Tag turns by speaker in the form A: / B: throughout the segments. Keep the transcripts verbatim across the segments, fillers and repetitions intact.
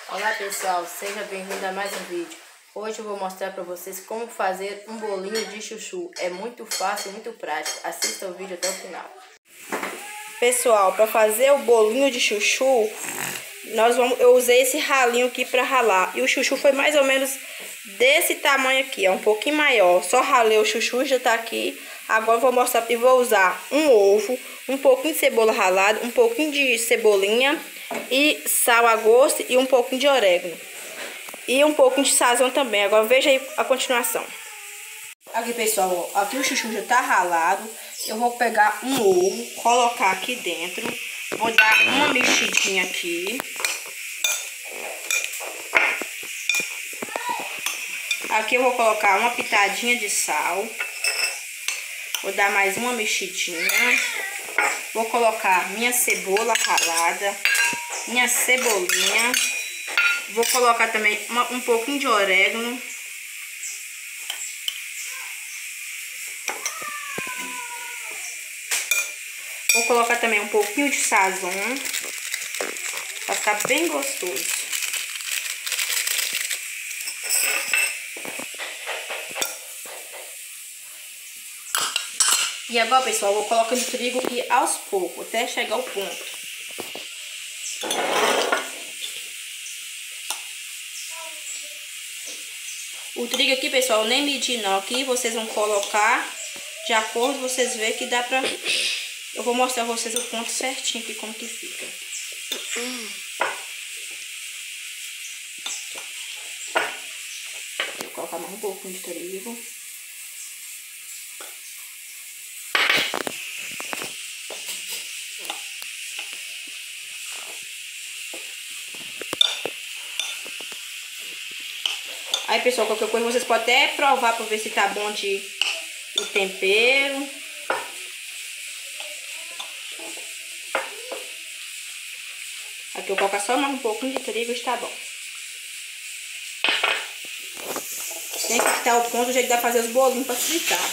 A: Olá pessoal, seja bem-vindo a mais um vídeo. Hoje eu vou mostrar para vocês como fazer um bolinho de chuchu. É muito fácil e muito prático. Assista o vídeo até o final. Pessoal, para fazer o bolinho de chuchu, nós vamos, eu usei esse ralinho aqui para ralar. E o chuchu foi mais ou menos desse tamanho aqui, ó, um pouquinho maior. Só ralei o chuchu, já tá aqui. Agora eu vou mostrar e vou usar um ovo, um pouquinho de cebola ralada, um pouquinho de cebolinha e sal a gosto e um pouquinho de orégano. E um pouquinho de sazão também. Agora veja aí a continuação. Aqui, pessoal, ó, aqui o chuchu já tá ralado. Eu vou pegar um ovo, colocar aqui dentro. Vou dar uma mexidinha aqui. Aqui eu vou colocar uma pitadinha de sal. Vou dar mais uma mexidinha. Vou colocar minha cebola ralada, minha cebolinha. Vou colocar também uma, um pouquinho de orégano. Vou colocar também um pouquinho de sazon, para ficar bem gostoso. E agora, pessoal, eu vou colocando o trigo aqui aos poucos, até chegar ao ponto. O trigo aqui, pessoal, eu nem medi não. Aqui vocês vão colocar de acordo, vocês verem que dá pra... Eu vou mostrar pra vocês o ponto certinho aqui, como que fica. Vou colocar mais um pouquinho de trigo. Aí, pessoal, qualquer coisa vocês podem até provar para ver se tá bom de o tempero. Aqui eu coloco só mais um pouquinho de trigo e está bom. Tem que estar o ponto do jeito que dá pra fazer os bolinhos para fritar.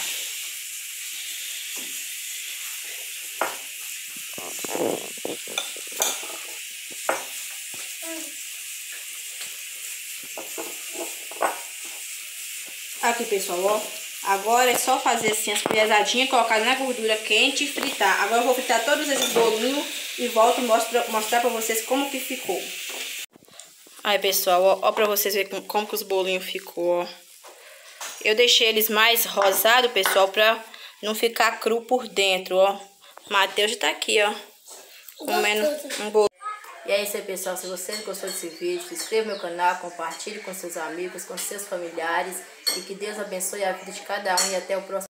A: Aqui, pessoal, ó. Agora é só fazer assim as pesadinhas, colocar na gordura quente e fritar. Agora eu vou fritar todos esses bolinhos e volto e mostro, mostrar pra vocês como que ficou. Aí, pessoal, ó, ó pra vocês verem como, como que os bolinhos ficou, ó. Eu deixei eles mais rosados, pessoal, pra não ficar cru por dentro, ó. Matheus já tá aqui, ó, comendo um bolinho. E é isso aí, pessoal. Se vocês gostou desse vídeo, se inscreva no meu canal, compartilhe com seus amigos, com seus familiares. E que Deus abençoe a vida de cada um. E até o próximo.